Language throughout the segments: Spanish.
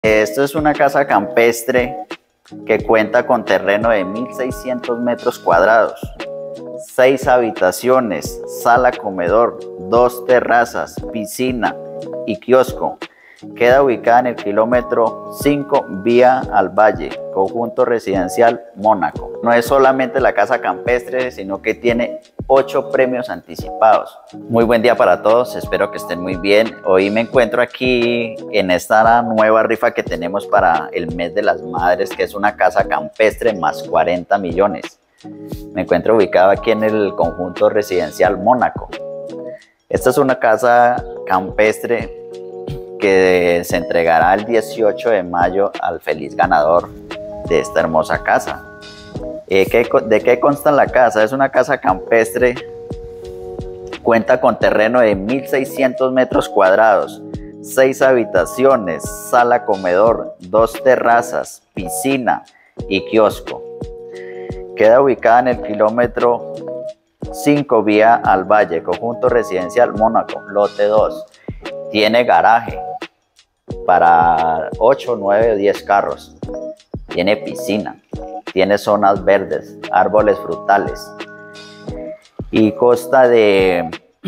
Esto es una casa campestre que cuenta con terreno de 1.600 metros cuadrados, 6 habitaciones, sala comedor, 2 terrazas, piscina y kiosco. Queda ubicada en el kilómetro 5 vía al Valle, conjunto residencial Mónaco. No es solamente la casa campestre, sino que tiene 8 premios anticipados. Muy buen día para todos, espero que estén muy bien. Hoy me encuentro aquí en esta nueva rifa que tenemos para el mes de las madres, que es una casa campestre más 40 millones. Me encuentro ubicado aquí en el conjunto residencial Mónaco. Esta es una casa campestre que se entregará el 18 de mayo al feliz ganador de esta hermosa casa. ¿De qué consta la casa? Es una casa campestre, cuenta con terreno de 1.600 metros cuadrados, 6 habitaciones, sala comedor, 2 terrazas, piscina y kiosco. Queda ubicada en el kilómetro 5 vía al Valle, conjunto residencial Mónaco, lote 2. Tiene garaje para 8, 9 o 10 carros. Tiene piscina, tiene zonas verdes, árboles frutales y consta de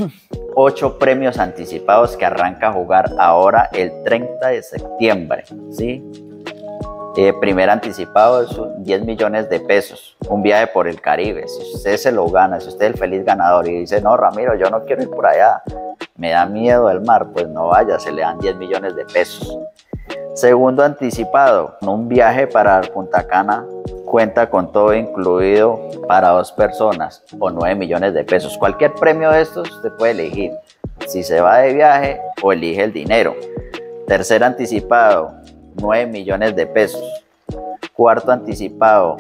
8 premios anticipados que arranca a jugar ahora el 30 de septiembre, ¿sí? Primer anticipado es 10 millones de pesos, un viaje por el Caribe. Si usted se lo gana, si usted es el feliz ganador y dice, no, Ramiro, yo no quiero ir por allá, me da miedo el mar, pues no vaya, se le dan 10 millones de pesos. Segundo anticipado, un viaje para Punta Cana, cuenta con todo incluido para 2 personas o 9 millones de pesos. Cualquier premio de estos usted puede elegir, si se va de viaje o elige el dinero. Tercer anticipado, 9 millones de pesos. Cuarto anticipado,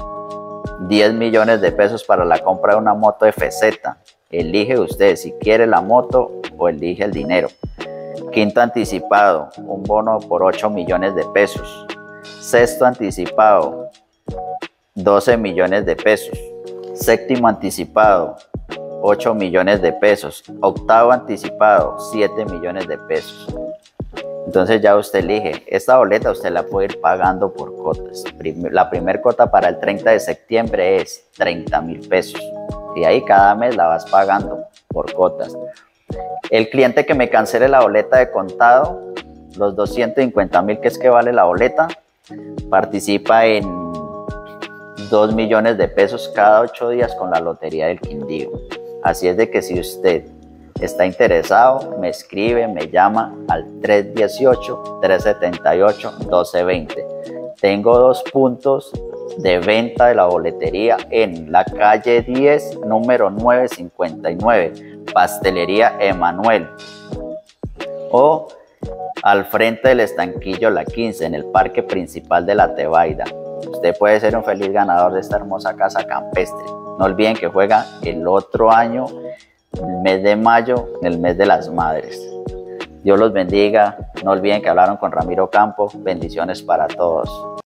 10 millones de pesos para la compra de una moto FZ. Elige usted si quiere la moto o elige el dinero. Quinto anticipado, un bono por 8 millones de pesos. Sexto anticipado, 12 millones de pesos. Séptimo anticipado, 8 millones de pesos. Octavo anticipado, 7 millones de pesos. Entonces ya usted elige. Esta boleta usted la puede ir pagando por cuotas. La primera cuota para el 30 de septiembre es 30.000 pesos. Y ahí cada mes la vas pagando por cuotas. El cliente que me cancele la boleta de contado, los 250.000 que es que vale la boleta, participa en 2 millones de pesos cada 8 días con la Lotería del Quindío. Así es de que si usted está interesado, me escribe, me llama al 318-378-1220. Tengo 2 puntos de venta de la boletería en la calle 10, número 959, Pastelería Emanuel, o al frente del estanquillo La 15, en el parque principal de La Tebaida. Usted puede ser un feliz ganador de esta hermosa casa campestre. No olviden que juega el otro año, el mes de mayo, en el mes de las madres. Dios los bendiga. No olviden que hablaron con Ramiro Campo. Bendiciones para todos.